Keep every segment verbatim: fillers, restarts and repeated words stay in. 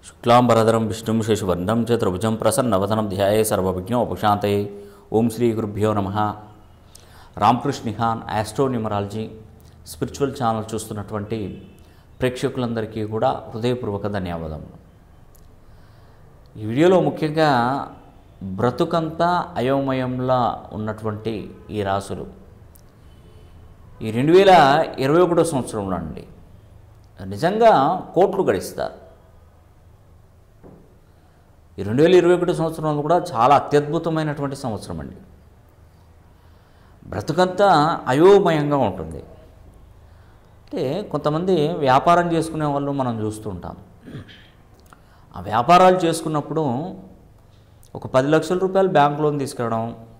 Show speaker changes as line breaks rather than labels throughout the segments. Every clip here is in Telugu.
శుక్లాంబరధరం విష్ణుం శశివర్ణం చతుర్భుజం ప్రసన్నవదనం ధ్యాయే సర్వవిఘ్నోపశాంతయే. ఓం శ్రీ గురుభ్యో నమః. రామ్ కృష్ నిహాన్ ఆస్ట్రో న్యూమరాలజీ స్పిరిచువల్ ఛానల్ చూస్తున్నటువంటి ప్రేక్షకులందరికీ కూడా హృదయపూర్వక ధన్యవాదములు. ఈ వీడియోలో ముఖ్యంగా బ్రతుకంతా అయోమయంలా ఉన్నటువంటి ఈ రాసులు ఈ రెండు వేల ఇరవై ఒకటో సంవత్సరంలో అండి నిజంగా కోట్లు గడిస్తారు. ఈ రెండు వేల ఇరవై ఒకటో సంవత్సరంలో కూడా చాలా అత్యద్భుతమైనటువంటి సంవత్సరం అండి. బ్రతుకంతా అయోమయంగా ఉంటుంది. అంటే కొంతమంది వ్యాపారం చేసుకునే వాళ్ళు మనం చూస్తుంటాం. ఆ వ్యాపారాలు చేసుకున్నప్పుడు ఒక పది లక్షల రూపాయలు బ్యాంక్ లోన్ తీసుకురావడం,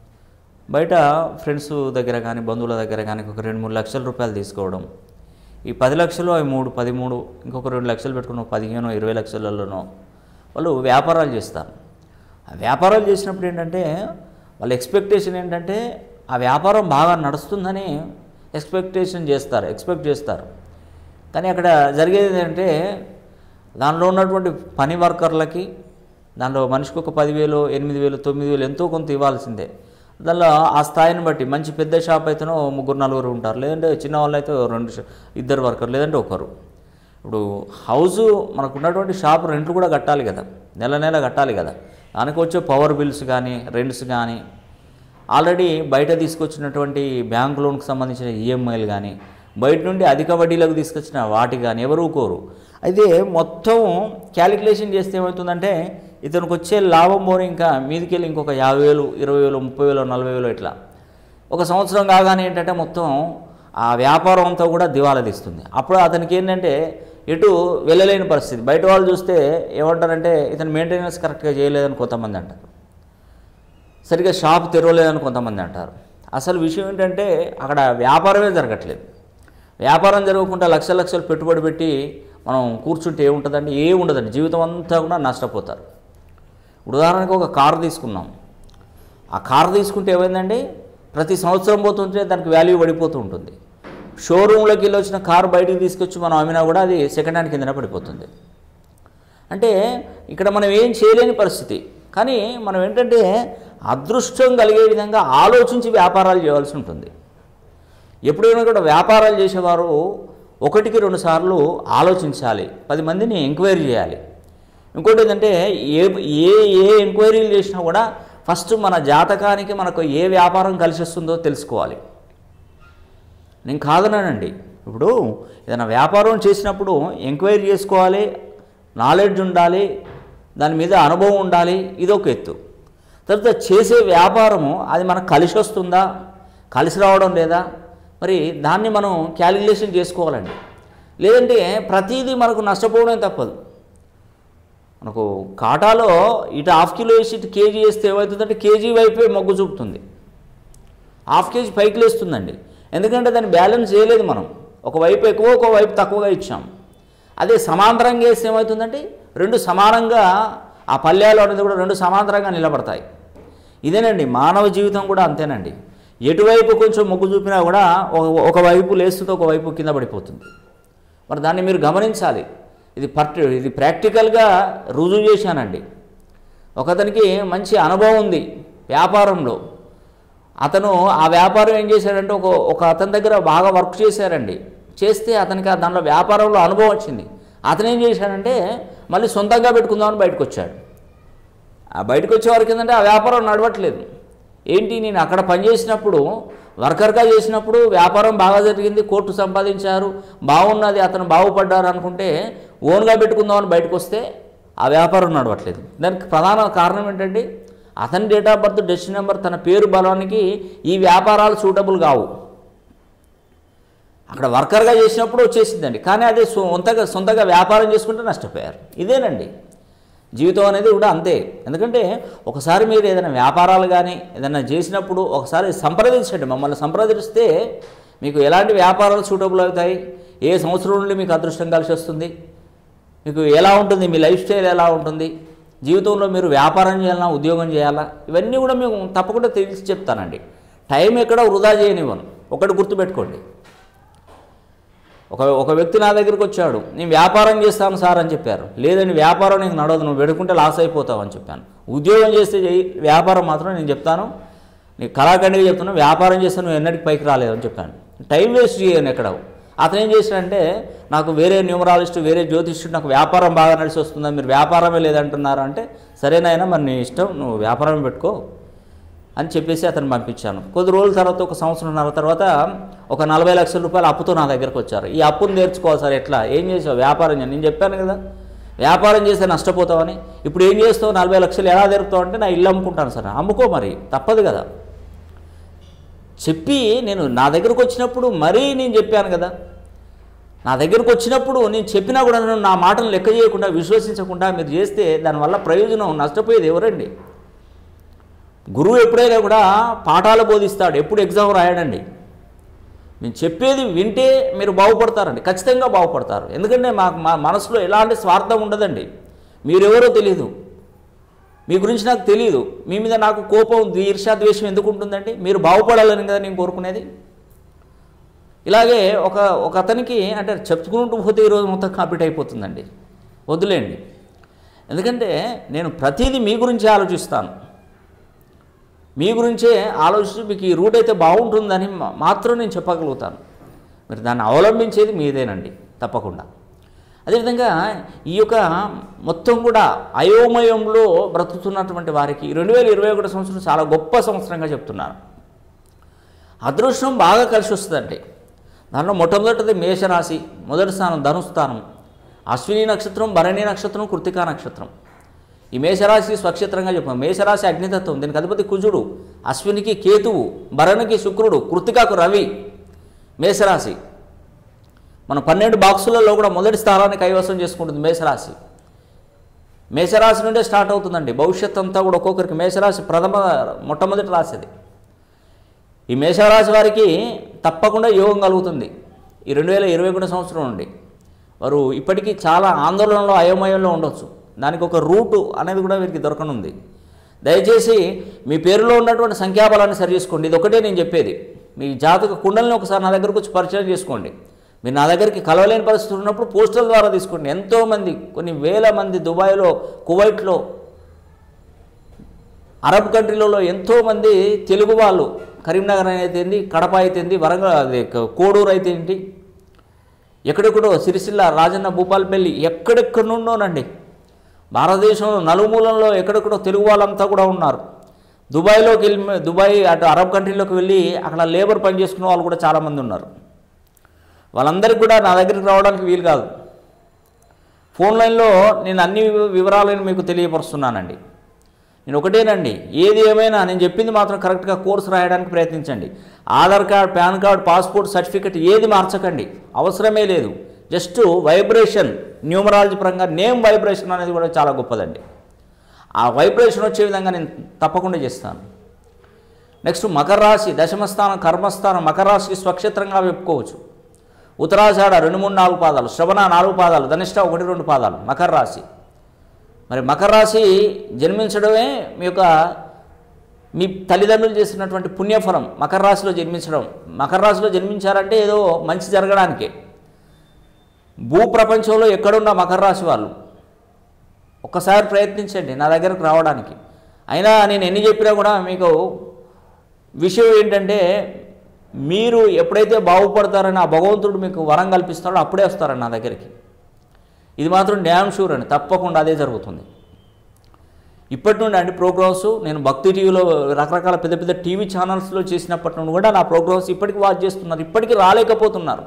బయట ఫ్రెండ్స్ దగ్గర కానీ బంధువుల దగ్గర కానీ ఒక రెండు మూడు లక్షల రూపాయలు తీసుకోవడం, ఈ పది లక్షలు అవి మూడు పదిమూడు ఇంకొక రెండు లక్షలు పెట్టుకున్న పదిహేను ఇరవై లక్షలలోనో వాళ్ళు వ్యాపారాలు చేస్తారు. ఆ వ్యాపారాలు చేసినప్పుడు ఏంటంటే వాళ్ళ ఎక్స్పెక్టేషన్ ఏంటంటే ఆ వ్యాపారం బాగా నడుస్తుందని ఎక్స్పెక్టేషన్ చేస్తారు ఎక్స్పెక్ట్ చేస్తారు కానీ అక్కడ జరిగేది ఏంటంటే దానిలో ఉన్నటువంటి పని వర్కర్లకి దానిలో మనిషికి ఒక పదివేలు ఎనిమిది వేలు తొమ్మిది వేలు ఎంతో కొంత ఇవ్వాల్సిందే. దానిలో ఆ స్థాయిని బట్టి మంచి పెద్ద షాప్ అయితేనో ముగ్గురు నలుగురు ఉంటారు, లేదంటే చిన్న వాళ్ళు అయితే రెండు ఇద్దరు వర్కర్ లేదంటే ఒకరు. ఇప్పుడు హౌజు మనకు ఉన్నటువంటి షాప్ రెంట్లు కూడా కట్టాలి కదా, నెల నెల కట్టాలి కదా. దానికి వచ్చే పవర్ బిల్స్ కానీ రెంట్స్ కానీ ఆల్రెడీ బయట తీసుకొచ్చినటువంటి బ్యాంక్ లోన్కి సంబంధించిన ఈఎంఐలు కానీ బయట నుండి అధిక వడ్డీలకు తీసుకొచ్చిన వాటి కానీ ఎవరు కోరు. అయితే మొత్తం క్యాలిక్యులేషన్ చేస్తే ఏమవుతుందంటే ఇతనికి వచ్చే లాభం పోని ఇంకా మీదికి వెళ్ళి ఇంకొక యాభై వేలు ఇరవై వేలు ముప్పై వేలు నలభై వేలు ఇట్లా ఒక సంవత్సరం కాగానే ఏంటంటే మొత్తం ఆ వ్యాపారం అంతా కూడా దివాలా తీస్తుంది. అప్పుడు అతనికి ఏంటంటే ఎటు వెళ్ళలేని పరిస్థితి. బయట వాళ్ళు చూస్తే ఏమంటారంటే ఇతను మెయింటెనెన్స్ కరెక్ట్గా చేయలేదని కొంతమంది అంటారు, సరిగ్గా షాప్ తెరవలేదని కొంతమంది అంటారు. అసలు విషయం ఏంటంటే అక్కడ వ్యాపారమే జరగట్లేదు. వ్యాపారం జరగకుండా లక్షల లక్షలు పెట్టుబడి పెట్టి మనం కూర్చుంటే ఏముంటుందండి? ఏమి ఉండదండి. జీవితం అంతా కూడా నష్టపోతారు. ఉదాహరణకు ఒక కారు తీసుకున్నాం. ఆ కారు తీసుకుంటే ఏమైందండి, ప్రతి సంవత్సరం పోతుంటే దానికి వాల్యూ పడిపోతూ ఉంటుంది. షోరూంలోకి వెళ్ళి వచ్చిన కారు బయటికి తీసుకొచ్చి మనం అమ్మినా కూడా అది సెకండ్ హ్యాండ్ కిందనే పడిపోతుంది. అంటే ఇక్కడ మనం ఏం చేయలేని పరిస్థితి. కానీ మనం ఏంటంటే అదృష్టం కలిగే విధంగా ఆలోచించి వ్యాపారాలు చేయాల్సి ఉంటుంది. ఎప్పుడైనా కూడా వ్యాపారాలు చేసేవారు ఒకటికి రెండు సార్లు ఆలోచించాలి, పది మందిని ఎంక్వైరీ చేయాలి. ఇంకోటి ఏంటంటే ఏ ఏ ఏ ఎంక్వైరీలు చేసినా కూడా ఫస్ట్ మన జాతకానికి మనకు ఏ వ్యాపారం కలిసి వస్తుందో తెలుసుకోవాలి. నేను కాదన్నానండి, ఇప్పుడు ఏదైనా వ్యాపారం చేసినప్పుడు ఎంక్వైరీ చేసుకోవాలి, నాలెడ్జ్ ఉండాలి, దాని మీద అనుభవం ఉండాలి, ఇదొక ఎత్తు. తర్వాత చేసే వ్యాపారము అది మనకు కలిసి వస్తుందా, కలిసి రావడం లేదా, మరి దాన్ని మనం క్యాలిక్యులేషన్ చేసుకోవాలండి. లేదంటే ప్రతిదీ మనకు నష్టపోవడం తప్పదు. మనకు కాటాలో ఇటు హాఫ్ కిలో వేసి ఇటు కేజీ వేస్తే ఏమవుతుందంటే కేజీ వైపే మొగ్గు చూపుతుంది, హాఫ్ కేజీ పైకి లేస్తుందండి. ఎందుకంటే దాన్ని బ్యాలెన్స్ చేయలేదు మనం, ఒకవైపు ఎక్కువ ఒకవైపు తక్కువగా ఇచ్చాం. అదే సమాంతరంగా వేస్తే ఏమవుతుందంటే రెండు సమానంగా ఆ పల్లెలు అనేది కూడా రెండు సమాంతరంగా నిలబడతాయి. ఇదేనండి మానవ జీవితం కూడా అంతేనండి. ఎటువైపు కొంచెం మొగ్గు చూపినా కూడా ఒకవైపు లేస్తుంది, ఒకవైపు కింద పడిపోతుంది. మరి దాన్ని మీరు గమనించాలి. ఇది పర్టి ఇది ప్రాక్టికల్గా రుజువు చేశానండి. ఒకతనికి మంచి అనుభవం ఉంది వ్యాపారంలో. అతను ఆ వ్యాపారం ఏం చేశాడంటే ఒక ఒక అతని దగ్గర బాగా వర్క్ చేశారండి. చేస్తే అతనికి దానిలో వ్యాపారంలో అనుభవం వచ్చింది. అతను ఏం చేశాడంటే మళ్ళీ సొంతంగా పెట్టుకుందామని బయటకు వచ్చాడు. ఆ బయటకు వచ్చేవారికి ఏంటంటే ఆ వ్యాపారం నడవట్లేదు. ఏంటి, నేను అక్కడ పనిచేసినప్పుడు వర్కర్గా చేసినప్పుడు వ్యాపారం బాగా జరిగింది, కోర్టు సంపాదించారు, బాగున్నది, అతను బాగుపడ్డారు అనుకుంటే ఓన్గా పెట్టుకుందామని బయటకు వస్తే ఆ వ్యాపారం నడవట్లేదు. దానికి ప్రధాన కారణం ఏంటంటే అతని date of birth destiny number తన పేరు బలానికి ఈ వ్యాపారాలు సూటబుల్ కావు. అక్కడ వర్కర్గా చేసినప్పుడు వచ్చేసిందండి, కానీ అదే సొంతగా సొంతగా వ్యాపారం చేసుకుంటే నష్టపోయారు. ఇదేనండి జీవితం అనేది కూడా అంతే. ఎందుకంటే ఒకసారి మీరు ఏదైనా వ్యాపారాలు కానీ ఏదైనా చేసినప్పుడు ఒకసారి సంప్రదించండి. మమ్మల్ని సంప్రదిస్తే మీకు ఎలాంటి వ్యాపారాలు సూటబుల్ అవుతాయి, ఏ సంవత్సరం నుండి మీకు అదృష్టం కలిసి వస్తుంది, మీకు ఎలా ఉంటుంది, మీ లైఫ్ స్టైల్ ఎలా ఉంటుంది, జీవితంలో మీరు వ్యాపారం చేయాలన్నా ఉద్యోగం చేయాలా, ఇవన్నీ కూడా మేము తప్పకుండా తెలిసి చెప్తానండి. టైం ఎక్కడ వృధా చేయనివ్వను. ఒకటి గుర్తుపెట్టుకోండి, ఒక ఒక వ్యక్తి నా దగ్గరికి వచ్చాడు, నేను వ్యాపారం చేస్తాను సార్ అని చెప్పారు. లేదండి వ్యాపారం నీకు నడవదు, నువ్వు పెడుకుంటే లాస్ అయిపోతావు అని చెప్పాను. ఉద్యోగం చేస్తే చెయ్యి, వ్యాపారం మాత్రం నేను చెప్తాను, నీకు కళాఖండిగా చెప్తున్నా, వ్యాపారం చేస్తే నువ్వు ఎన్నటికి పైకి రాలేదని చెప్పాను. టైం వేస్ట్ చేయను ఎక్కడ. అతను ఏం చేశాడంటే, నాకు వేరే న్యూమరాలజిస్ట్ వేరే జ్యోతిష్యుడు నాకు వ్యాపారం బాగా నడిచి వస్తుందని మీరు వ్యాపారమే లేదంటున్నారు అంటే, సరేనైనా మరి నీ ఇష్టం, నువ్వు వ్యాపారం పెట్టుకో అని చెప్పేసి అతను పంపించాను. కొద్ది రోజుల తర్వాత ఒక సంవత్సరంన్నర తర్వాత ఒక నలభై లక్షల రూపాయలు అప్పుతో నా దగ్గరకు వచ్చారు. ఈ అప్పును నేర్చుకోవాలి సార్, ఎట్లా ఏం చేసావు? వ్యాపారం చేయ నేను చెప్పాను కదా వ్యాపారం చేస్తే నష్టపోతావని. ఇప్పుడు ఏం చేస్తావు? నలభై లక్షలు ఎలా తెరుపుతావు అంటే, నా ఇల్లు అమ్ముకుంటాను సార్. అమ్ముకో, మరి తప్పదు కదా చెప్పి. నేను నా దగ్గరకు వచ్చినప్పుడు మరీ నేను చెప్పాను కదా, నా దగ్గరకు వచ్చినప్పుడు నేను చెప్పినా కూడా నేను నా మాటను లెక్క చేయకుండా విశ్వసించకుండా మీరు చేస్తే దానివల్ల ప్రయోజనం, నష్టపోయేది ఎవరండి? గురువు ఎప్పుడైనా కూడా పాఠాలు బోధిస్తాడు, ఎప్పుడు ఎగ్జామ్ రాయడండి. నేను చెప్పేది వింటే మీరు బాగుపడతారండి, ఖచ్చితంగా బాగుపడతారు. ఎందుకంటే మాకు మా మనసులో ఎలాంటి స్వార్థం ఉండదండి. మీరెవరో తెలీదు, మీ గురించి నాకు తెలియదు, మీ మీద నాకు కోపం ఈర్ష్య ద్వేషం ఎందుకు ఉంటుందండి? మీరు బాగుపడాలని కదా నేను కోరుకునేది. ఇలాగే ఒక ఒక అతనికి అంటే చెప్పుకుంటూ పోతే ఈరోజు మొత్తం కంప్లీట్ అయిపోతుందండి, వద్దులేండి. ఎందుకంటే నేను ప్రతిదీ మీ గురించి ఆలోచిస్తాను, మీ గురించే ఆలోచించి మీకు ఈ రూట్ అయితే బాగుంటుందని మాత్రం నేను చెప్పగలుగుతాను. మీరు దాన్ని అవలంబించేది మీదేనండి తప్పకుండా. అదేవిధంగా ఈ యొక్క మొత్తం కూడా అయోమయంలో బ్రతుకుతున్నటువంటి వారికి రెండు వేల ఇరవై ఒకటి సంవత్సరం చాలా గొప్ప సంవత్సరంగా చెప్తున్నాను. అదృష్టం బాగా కలిసి వస్తుందండి. దాంట్లో మొట్టమొదటిది మేషరాశి, మొదటి స్థానం ధనుస్థానం, అశ్విని నక్షత్రం, భరణి నక్షత్రం, కృత్తికా నక్షత్రం. ఈ మేషరాశి స్వక్షేత్రంగా చెప్పాం. మేషరాశి అగ్నితత్వం, దీనికి అధిపతి కుజుడు, అశ్వినికి కేతువు, భరణికి శుక్రుడు, కృత్తికాకు రవి. మేషరాశి మన పన్నెండు బాక్సులలో కూడా మొదటి స్థానాన్ని కైవసం చేసుకుంటుంది మేషరాశి. మేషరాశి నుండే స్టార్ట్ అవుతుందండి భవిష్యత్ అంతా కూడా ఒక్కొక్కరికి. మేషరాశి ప్రథమ మొట్టమొదటి రాశి అది. ఈ మేషరాశి వారికి తప్పకుండా యోగం కలుగుతుంది ఈ రెండు వేల ఇరవై ఒకటి సంవత్సరం నుండి. వారు ఇప్పటికీ చాలా ఆందోళనలో అయోమయంలో ఉండొచ్చు, దానికి ఒక రూటు అనేది కూడా వీరికి దొరకనుంది. దయచేసి మీ పేరులో ఉన్నటువంటి సంఖ్యాబలాన్ని సరి చేసుకోండి. ఇది ఒకటే నేను చెప్పేది. మీ జాతక కుండల్ని ఒకసారి నా దగ్గరకు వచ్చి పరిచయం చేసుకోండి. మీరు నా దగ్గరికి కలవలేని పరిస్థితులు ఉన్నప్పుడు పోస్టల్ ద్వారా తీసుకోండి. ఎంతోమంది, కొన్ని వేల మంది దుబాయ్లో, కువైట్లో, అరబ్ కంట్రీలలో ఎంతోమంది తెలుగు వాళ్ళు, కరీంనగర్ అయితే ఏంటి, కడప అయితే ఏంటి, వరంగల్ కోడూరు అయితే ఏంటి, ఎక్కడెక్కడో సిరిసిల్ల, రాజన్న, భూపాలపల్లి, ఎక్కడెక్కడ నుండోనండి భారతదేశంలో నలుమూలంలో ఎక్కడెక్కడో తెలుగు వాళ్ళంతా కూడా ఉన్నారు. దుబాయ్లోకి వెళ్ళి, దుబాయ్ అటు అరబ్ కంట్రీలోకి వెళ్ళి అక్కడ లేబర్ పని చేసుకునే వాళ్ళు కూడా చాలామంది ఉన్నారు. వాళ్ళందరికీ కూడా నా దగ్గరికి రావడానికి వీలు కాదు. ఫోన్ లైన్లో నేను అన్ని వివరాలను మీకు తెలియపరుస్తున్నానండి. నేను ఒకటేనండి, ఏది ఏమైనా నేను చెప్పింది మాత్రం కరెక్ట్గా కోర్సు రాయడానికి ప్రయత్నించండి. Aadhaar card, PAN card, passport certificate ఏది మార్చకండి, అవసరమే లేదు. జస్ట్ వైబ్రేషన్, న్యూమరాలజీ పరంగా నేమ్ వైబ్రేషన్ అనేది కూడా చాలా గొప్పదండి. ఆ వైబ్రేషన్ వచ్చే విధంగా నేను తప్పకుండా చేస్తాను. నెక్స్ట్ మకర రాశి దశమస్థానం, కర్మస్థానం. మకర రాశికి స్వక్షేత్రంగా చెప్పుకోవచ్చు. ఉత్తరాషాఢ రెండు మూడు నాలుగు పాదాలు, శ్రవణ నాలుగు పాదాలు, ధనిష్ట ఒకటి రెండు పాదాలు మకర రాశి. మరి మకర రాశి జన్మించడమే మీ యొక్క మీ తల్లిదండ్రులు చేసినటువంటి పుణ్యఫలం. మకర రాశిలో జన్మించడం, మకర రాశిలో జన్మించారంటే ఏదో మంచి జరగడానికే. భూప్రపంచంలో ఎక్కడున్న మకర రాశి వాళ్ళు ఒక్కసారి ప్రయత్నించండి నా దగ్గరకు రావడానికి. అయినా నేను ఎన్ని చెప్పినా కూడా మీకు విషయం ఏంటంటే, మీరు ఎప్పుడైతే బాగుపడతారని ఆ భగవంతుడు మీకు వరం కల్పిస్తాడో అప్పుడే వస్తారని నా దగ్గరికి. ఇది మాత్రం డ్యామ్ షూర్ అండి, తప్పకుండా అదే జరుగుతుంది. ఇప్పటి నుండి అండి ప్రోగ్రామ్స్ నేను భక్తి టీవీలో రకరకాల పెద్ద పెద్ద టీవీ ఛానల్స్లో చేసినప్పటి నుండి కూడా నా ప్రోగ్రామ్స్ ఇప్పటికీ వాచ్ చేస్తున్నారు, ఇప్పటికీ రాలేకపోతున్నారు.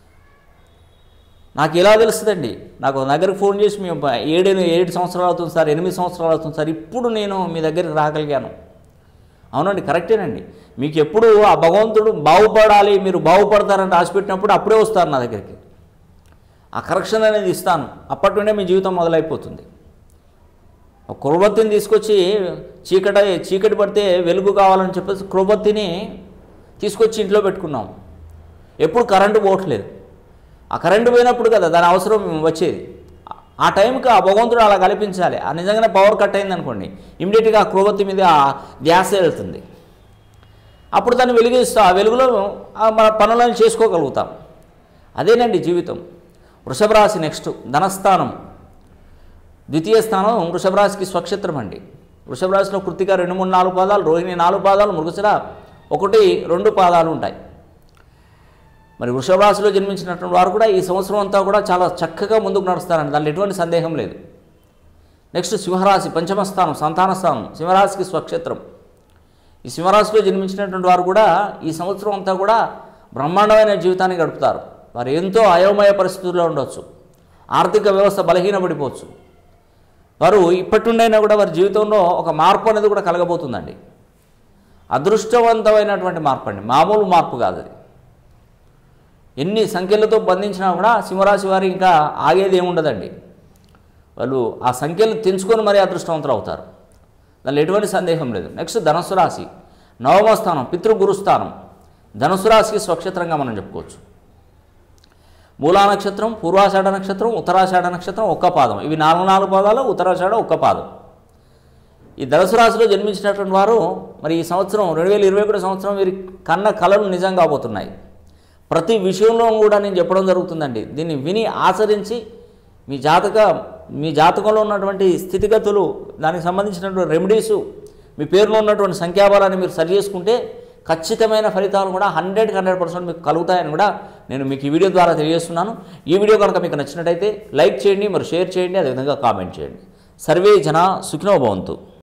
నాకు ఎలా తెలుస్తుందండి? నాకు దగ్గరకు ఫోన్ చేసి మీ ఏడు ఏడు సంవత్సరాలు అవుతుంది సార్, ఎనిమిది సంవత్సరాలు అవుతుంది సార్, ఇప్పుడు నేను మీ దగ్గరికి రాగలిగాను. అవునండి, కరెక్టేనండి. మీకు ఎప్పుడు ఆ భగవంతుడు బాగుపడాలి, మీరు బాగుపడతారని రాసిపెట్టినప్పుడు అప్పుడే వస్తారు నా దగ్గరికి. ఆ కరెక్షన్ అనేది ఇస్తాను. అప్పటి నుండే మీ జీవితం మొదలైపోతుంది. ఒక క్రొవ్వొత్తిని తీసుకొచ్చి చీకటి చీకటి పడితే వెలుగు కావాలని చెప్పేసి క్రొవ్వొత్తిని తీసుకొచ్చి ఇంట్లో పెట్టుకున్నాం. ఎప్పుడు కరెంటు పోవట్లేదు. ఆ కరెంటు పోయినప్పుడు కదా దాని అవసరం వచ్చేది. ఆ టైంకి ఆ భగవంతుడు అలా కల్పించాలి. ఆ నిజంగానే పవర్ కట్ అయింది అనుకోండి, ఇమీడియట్గా ఆ క్రొవ్వొత్తి మీద ఆ ధ్యాస వెళ్తుంది. అప్పుడు దాన్ని వెలిగిస్తాం. ఆ వెలుగులో మన పనులను చేసుకోగలుగుతాం. అదేనండి జీవితం. వృషభ రాశి నెక్స్ట్ ధనస్థానం, ద్వితీయ స్థానం వృషభ రాశికి స్వక్షేత్రం అండి. వృషభ రాశిలో కృత్తిక రెండు మూడు నాలుగు పాదాలు, రోహిణి నాలుగు పాదాలు, మృగశిర ఒకటి రెండు పాదాలు ఉంటాయి. మరి వృషభ రాశిలో జన్మించినటువంటి వారు కూడా ఈ సంవత్సరం అంతా కూడా చాలా చక్కగా ముందుకు నడుస్తారండి, దానిలో ఎటువంటి సందేహం లేదు. నెక్స్ట్ సింహరాశి పంచమ స్థానం, సంతాన స్థానం, సింహరాశికి స్వక్షేత్రం. ఈ సింహరాశిలో జన్మించినటువంటి వారు కూడా ఈ సంవత్సరం అంతా కూడా బ్రహ్మాండమైన జీవితాన్ని గడుపుతారు. వారు ఎంతో అయోమయ పరిస్థితుల్లో ఉండవచ్చు, ఆర్థిక వ్యవస్థ బలహీనపడిపోవచ్చు. వారు ఇప్పటి నుండైనా కూడా వారి జీవితంలో ఒక మార్పు అనేది కూడా కలగబోతుందండి. అదృష్టవంతమైనటువంటి మార్పు అండి, మామూలు మార్పు కాదు అది. ఎన్ని సంఖ్యలతో బంధించినా కూడా సింహరాశి వారు ఇంకా ఆగేది ఏముండదండి. వాళ్ళు ఆ సంఖ్యలు తెంచుకొని మరీ అదృష్టవంతులు అవుతారు, దానిలో ఎటువంటి సందేహం లేదు. నెక్స్ట్ ధనుసు రాశి నవమ స్థానం, పితృగురుస్థానం. ధనుసు రాశికి స్వక్షేత్రంగా మనం చెప్పుకోవచ్చు. మూలా నక్షత్రం, పూర్వాషాఢ నక్షత్రం, ఉత్తరాషాఢ నక్షత్రం ఒక్క పాదం, ఇవి నాలుగు నాలుగు పాదాలు, ఉత్తరాషాఢ ఒక్క పాదం. ఈ ధనుసు రాశిలో జన్మించినటువంటి వారు మరి ఈ సంవత్సరం రెండు వేల ఇరవై ఒకటి సంవత్సరం వీరి కన్న కళలు నిజం కాబోతున్నాయి. ప్రతి విషయంలో కూడా నేను చెప్పడం జరుగుతుందండి. దీన్ని విని ఆచరించి మీ జాతక మీ జాతకంలో ఉన్నటువంటి స్థితిగతులు, దానికి సంబంధించినటువంటి రెమెడీసు, మీ పేరులో ఉన్నటువంటి సంఖ్యాబలాన్ని మీరు సరి చేసుకుంటే ఖచ్చితమైన ఫలితాలు కూడా హండ్రెడ్కి హండ్రెడ్ పర్సెంట్ మీకు కలుగుతాయని కూడా నేను మీకు ఈ వీడియో ద్వారా తెలియజేస్తున్నాను. ఈ వీడియో కనుక మీకు నచ్చినట్టయితే లైక్ చేయండి, మరి షేర్ చేయండి, అదేవిధంగా కామెంట్ చేయండి. సర్వే జన సుఖినో భవంతు.